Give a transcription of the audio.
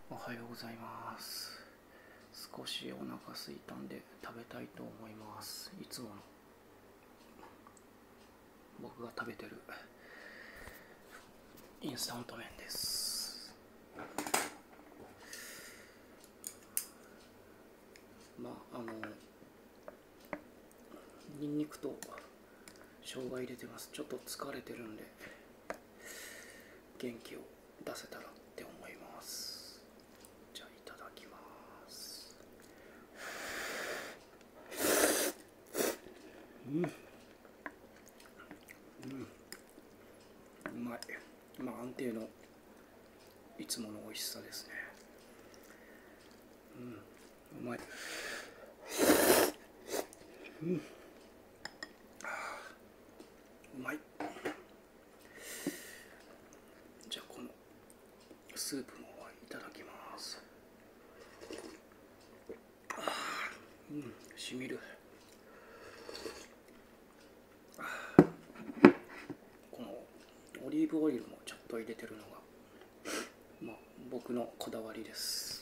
おはようございます。少しお腹空いたんで食べたいと思います。いつもの僕が食べてるインスタント麺です。ニンニクと生姜入れてます。ちょっと疲れてるんで元気を出せたらって思います。じゃあいただきます。うまい。安定のいつもの美味しさですね。うまい。うまい。じゃあこのスープもいただきます。しみる。このオリーブオイルもちょっと入れてるのが僕のこだわりです。